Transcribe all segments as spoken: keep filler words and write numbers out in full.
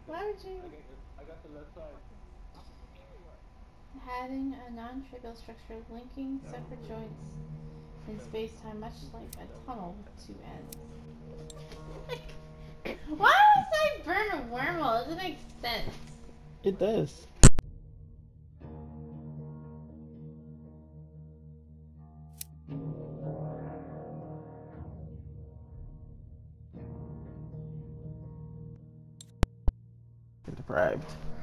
Why would you? I got the left side. Having a non-trivial structure linking separate joints in space-time, much like a tunnel with two ends. Why would I burn a wormhole? It doesn't make sense. It does. Deprived.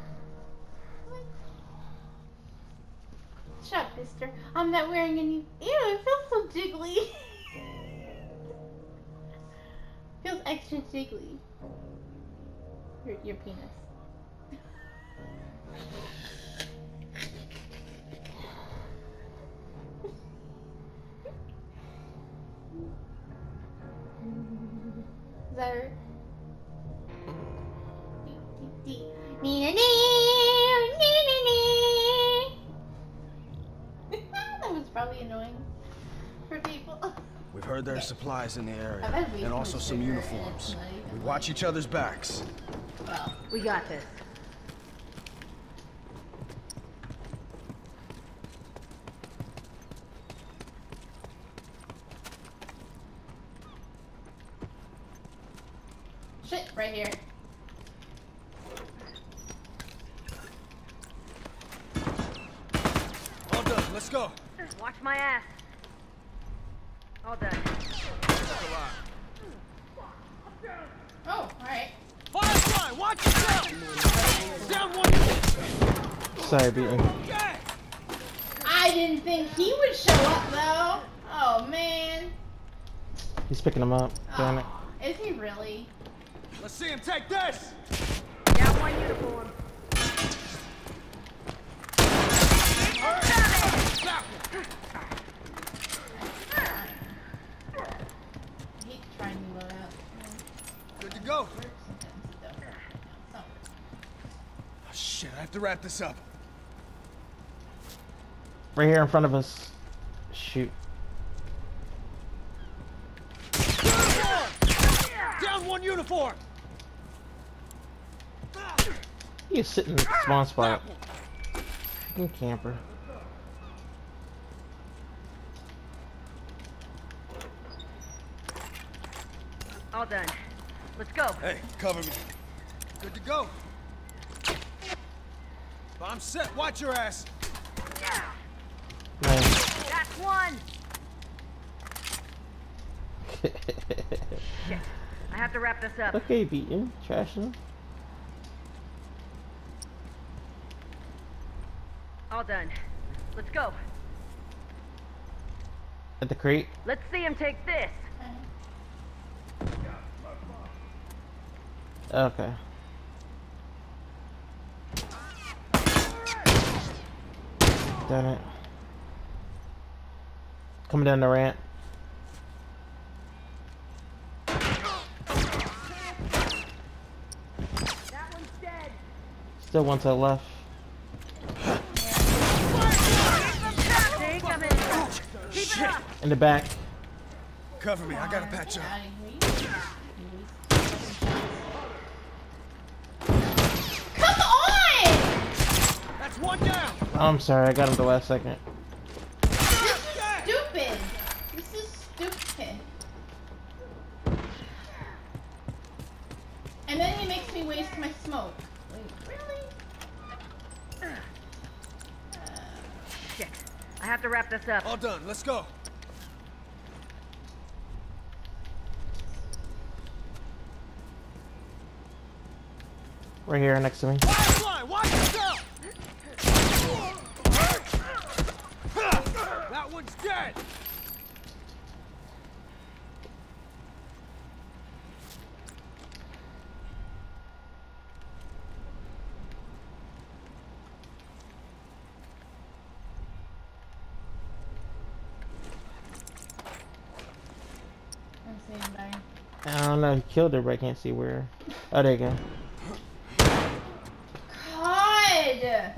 Shut up, mister. I'm not wearing any. Ew, it feels so jiggly. Feels extra jiggly. Your, your penis. Does that hurt? That was probably annoying for people. We've heard there are supplies in the I area, bet we and can also some figure it, uniforms. it's not even We like- watch each other's backs. Well, We got this. shit, right here. All done. Let's go. Watch my ass. All done. Oh, alright. Firefly, watch yourself. Down one. Sorry, beaten. Okay. I didn't think he would show up though. Oh man. He's picking him up. Damn it. Oh, is he really? Let's see him take this. Down one uniform. I hate to try and reload out. Good to go. Sometimes it don't work. It's not working. Oh, shit, I have to wrap this up. Right here in front of us. Shoot. Down one uniform. He's sitting in the spawn spot. Fucking camper. All done. Let's go. Hey, cover me. Good to go. Bomb set. Watch your ass. Nice. That's one. Shit. I have to wrap this up. Okay, beaten. Trashing him. All done. Let's go. At the crate. Let's see him take this. Okay. Damn it. Coming down the ramp. That one's dead. Still one to the left. Take him in. Keep it up. In the back. Cover me. I gotta patch up. Come on! That's one down. Oh, I'm sorry, I got him the last second. This is stupid. This is stupid. And then he makes me waste my smoke. Wait, really? Shit. I have to wrap this up. All done. Let's go. Right here next to me. Firefly, watch yourself. That one's dead. I'm saying bye. I don't know, he killed her, but I can't see where. Oh, there you go. God!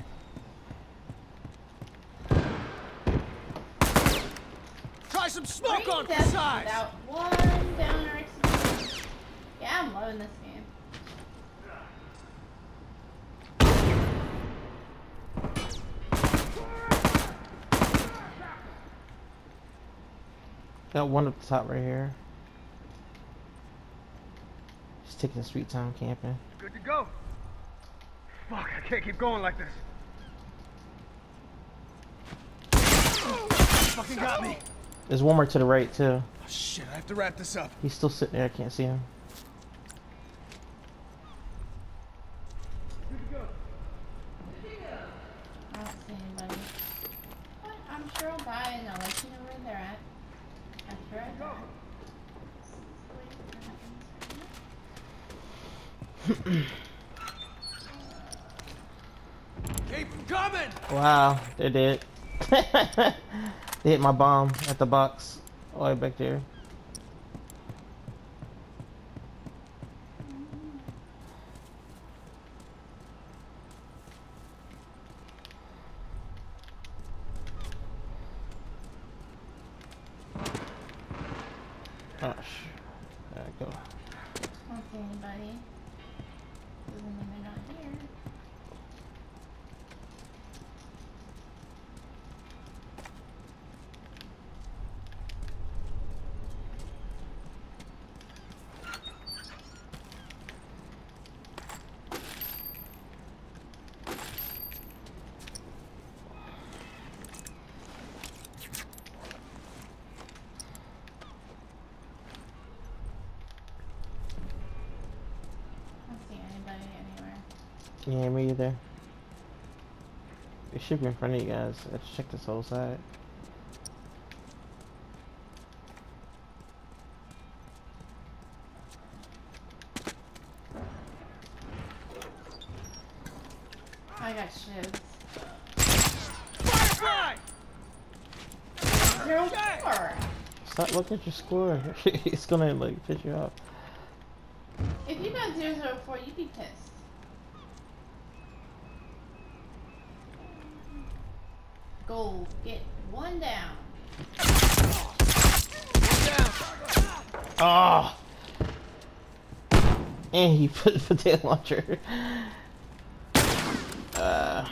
Try some smoke Three on the deaths side. without one downer execution. Yeah, I'm loving this game. Got one at the top right here. Just taking his sweet time camping. Good to go. Fuck, I can't keep going like this. Fucking got me. There's one more to the right too. Oh, shit, I have to wrap this up. He's still sitting there. I can't see him. I don't see anybody. But I'm sure I'll die and I'll let you know where they're at. After I die. Keep coming! Wow, they did. They hit my bomb at the box all the way back there. Oh, sh there I go. I don't see anybody. Doesn't mean they're not here. I don't see anybody anywhere. Yeah, me either. It should be in front of you guys. Let's check this whole side. I got shivs. Firefly! Zero Okay. four. Stop looking at your score. It's gonna like piss you off. If you got zero zero four, you'd be pissed. Gold, get one down. Down. Oh! And he put the potato launcher. Uh,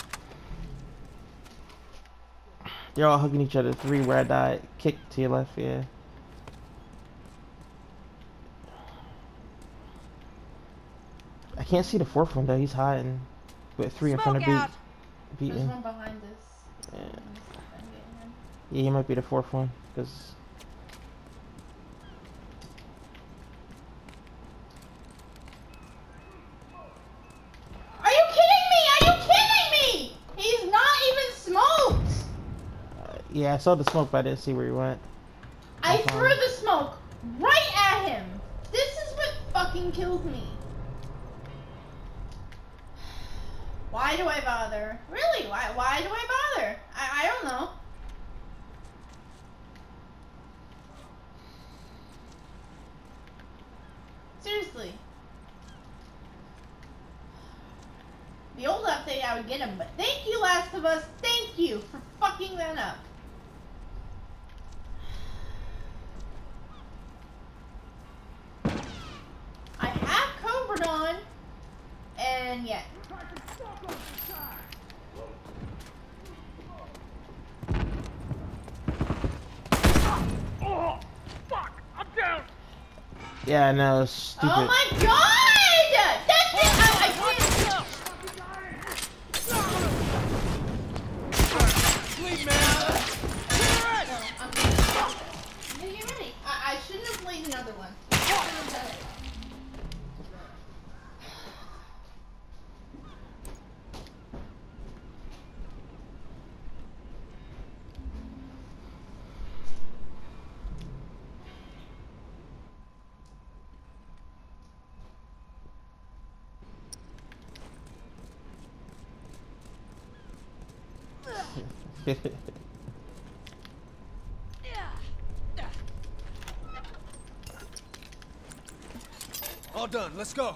they're all hugging each other. Three where I died. Kick to your left, yeah. I can't see the fourth one though. He's hiding. With three in front of Smoke out. beat, There's beating. one behind us. Yeah. I'm getting him. Yeah, he might be the fourth one. Cause Are you kidding me? Are you kidding me? He's not even smoked. uh, yeah, I saw the smoke, but I didn't see where he went. I Okay. threw the smoke right at him. This is what fucking kills me. Why do I bother? Really? Why? Why do I bother? I, I don't know. Seriously. The old update, I would get him, but thank you, Last of Us. Thank you for fucking that up. I have Cobra on, and yet. Oh, fuck! I'm down! Yeah, I know. It's stupid. Oh my god! That's it! I, I can't. Bleed, man! Clear No, it! I'm good. Yeah, get ready. I, I shouldn't have played another one. I shouldn't have done it. All done, let's go.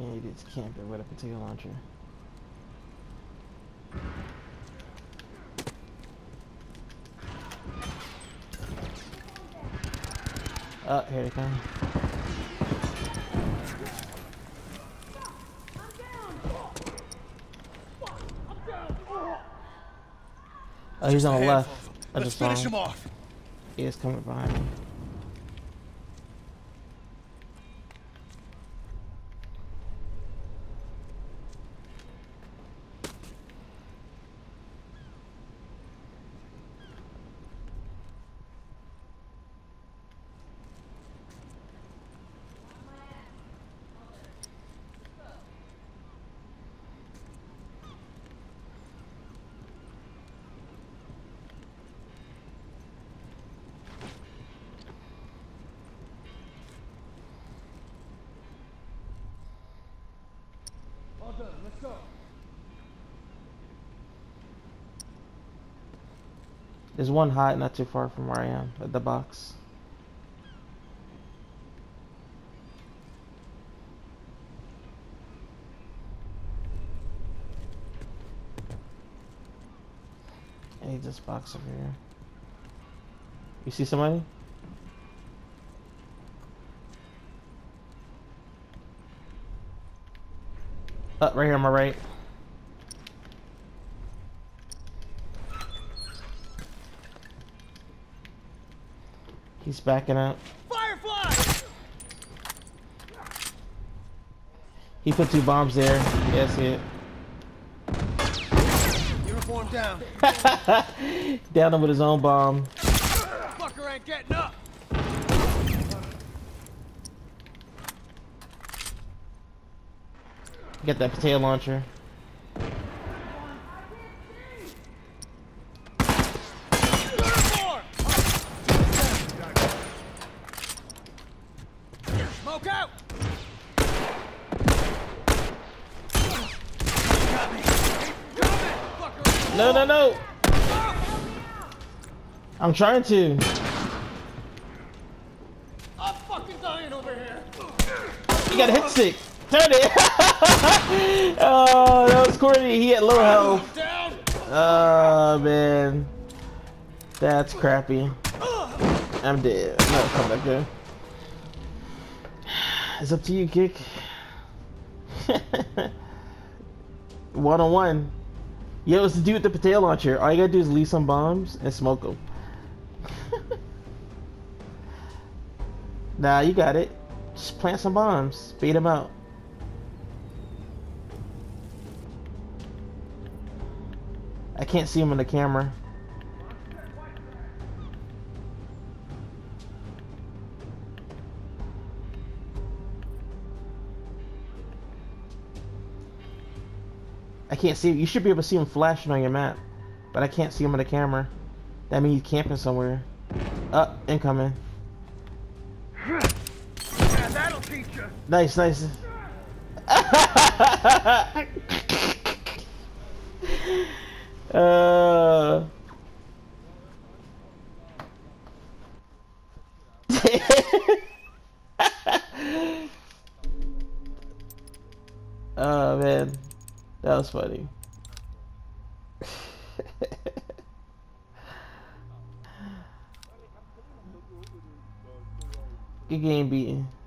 Fucking idiots camping with a potato launcher. Oh, here they come. Oh, he's Just a on the handful left. of 'em. I Let's just saw finish him. him off. He is coming behind me. All done. Let's go. There's one hot not too far from where I am at the box. Hey, this box over here. You see somebody? Up right here on my right. He's backing up. Firefly! He put two bombs there. Yeah, I see Uniform down. it. Down him with his own bomb. Fucker ain't getting up. Get that potato launcher. Uniform! Smoke out! Got me. Keep coming, fucker. No, no, no. I'm trying to. I'm fucking dying over here. You got a hit stick. Turn it. Oh, that was corny. He had low health. Down. Oh, man. That's crappy. I'm dead. I'm not coming back there. It's up to you, Kick. One on one. Yo, it's the dude with the potato launcher. All you gotta do is leave some bombs and smoke them. Nah, you got it. Just plant some bombs. Bait them out. I can't see him on the camera. I can't see him. You should be able to see him flashing on your map, but I can't see him on the camera. That means he's camping somewhere. Up, incoming. Yeah, that'll teach you. Nice, nice. uh. Oh man, that was funny. Good game, beaten.